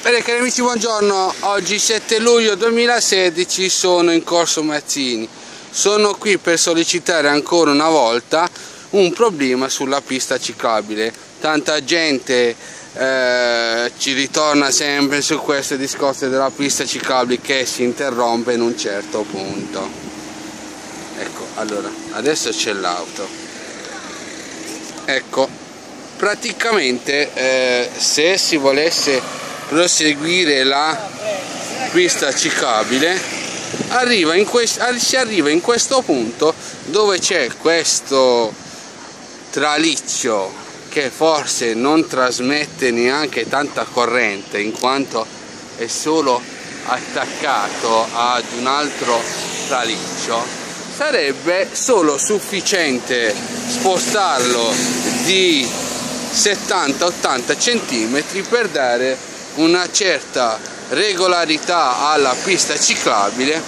Bene cari amici, buongiorno. Oggi 7 luglio 2016, sono in Corso Mazzini. Sono qui per sollecitare ancora una volta un problema sulla pista ciclabile. Tanta gente ci ritorna sempre su questo discorso della pista ciclabile che si interrompe in un certo punto. Ecco, allora, adesso c'è l'auto. Ecco, praticamente se si volesse proseguire la pista ciclabile si arriva in questo punto dove c'è questo traliccio che forse non trasmette neanche tanta corrente, in quanto è solo attaccato ad un altro traliccio. Sarebbe solo sufficiente spostarlo di 70-80 cm per dare una certa regolarità alla pista ciclabile,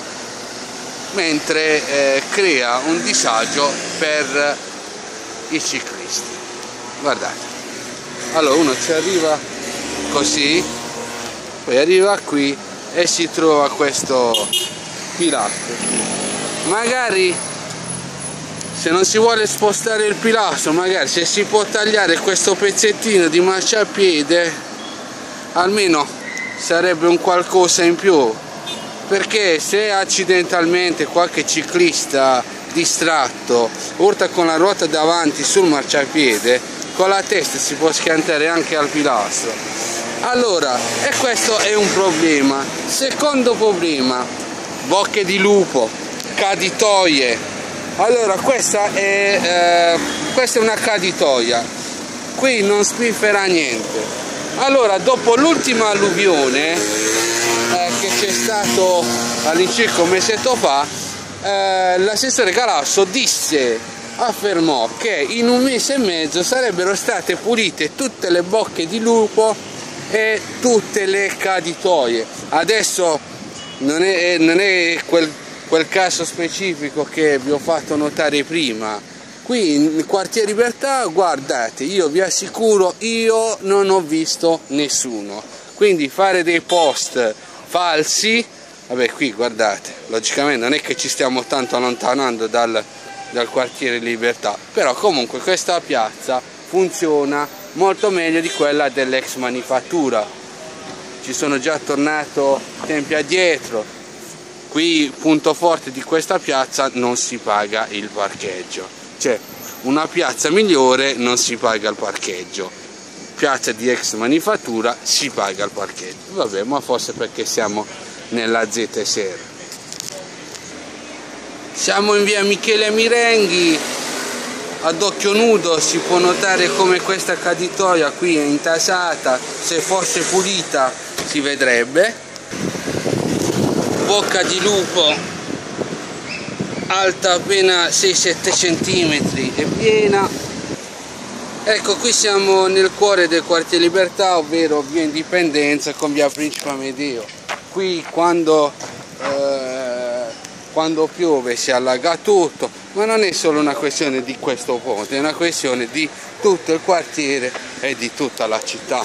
mentre crea un disagio per i ciclisti. Guardate, allora uno ci arriva così, poi arriva qui e si trova questo pilastro. Magari se non si vuole spostare il pilastro, magari se si può tagliare questo pezzettino di marciapiede, almeno sarebbe un qualcosa in più, perché se accidentalmente qualche ciclista distratto urta con la ruota davanti sul marciapiede, con la testa si può schiantare anche al pilastro. Allora, e questo è un problema. Secondo problema, bocche di lupo, caditoie. Allora, questa è una caditoia, qui non spiffera niente. Allora, dopo l'ultima alluvione che c'è stato all'incirca un mesetto fa, l'assessore Galasso affermò che in un mese e mezzo sarebbero state pulite tutte le bocche di lupo e tutte le caditoie. Adesso non è quel caso specifico che vi ho fatto notare prima. Qui in Quartier Libertà, guardate, io vi assicuro, io non ho visto nessuno. Quindi fare dei post falsi, vabbè, qui guardate, logicamente non è che ci stiamo tanto allontanando dal Quartiere Libertà, però comunque questa piazza funziona molto meglio di quella dell'ex manifattura. Ci sono già tornato tempi addietro. Qui, punto forte di questa piazza, non si paga il parcheggio. Cioè, una piazza migliore non si paga il parcheggio, piazza di ex manifattura si paga il parcheggio. Vabbè, ma forse perché siamo nella ZSR. Siamo in via Michele Mirenghi, ad occhio nudo si può notare come questa caditoia qui è intasata, se fosse pulita si vedrebbe. Bocca di lupo alta appena 6-7 cm e piena. Ecco, qui siamo nel cuore del Quartiere Libertà, ovvero via Indipendenza con via Principe Amedeo. Qui quando piove si allaga tutto, ma non è solo una questione di questo ponte, è una questione di tutto il quartiere e di tutta la città.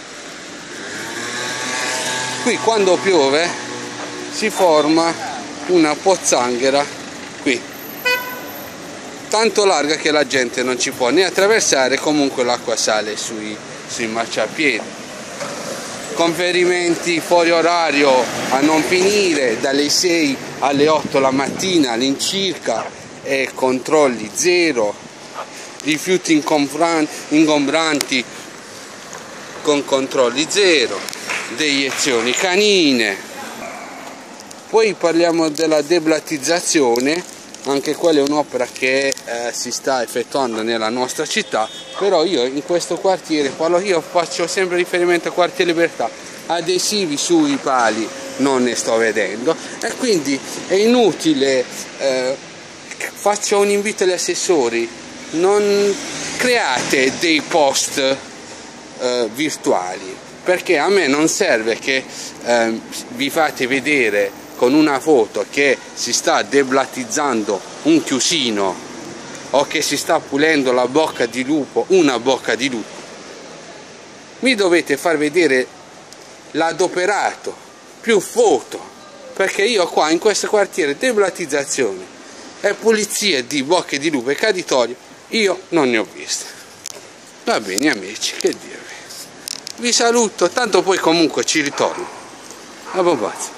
Qui quando piove si forma una pozzanghera qui, tanto larga che la gente non ci può né attraversare, comunque l'acqua sale sui marciapiedi. Conferimenti fuori orario a non finire, dalle 6 alle 8 la mattina all'incirca, e controlli zero, rifiuti ingombranti con controlli zero, deiezioni canine. Poi parliamo della deblattizzazione. Anche quella è un'opera che si sta effettuando nella nostra città, però io in questo quartiere faccio sempre riferimento a Quartiere Libertà, adesivi sui pali non ne sto vedendo, e quindi è inutile. Faccio un invito agli assessori: non create dei post virtuali, perché a me non serve che vi fate vedere con una foto che si sta deblattizzando un chiusino o che si sta pulendo la bocca di lupo, una bocca di lupo. Mi dovete far vedere l'adoperato, più foto, perché io qua in questo quartiere deblatizzazioni e pulizie di bocche di lupo e caditorio io non ne ho viste. Va bene amici, che dirvi, vi saluto, tanto poi comunque ci ritorno. A buon pazzo.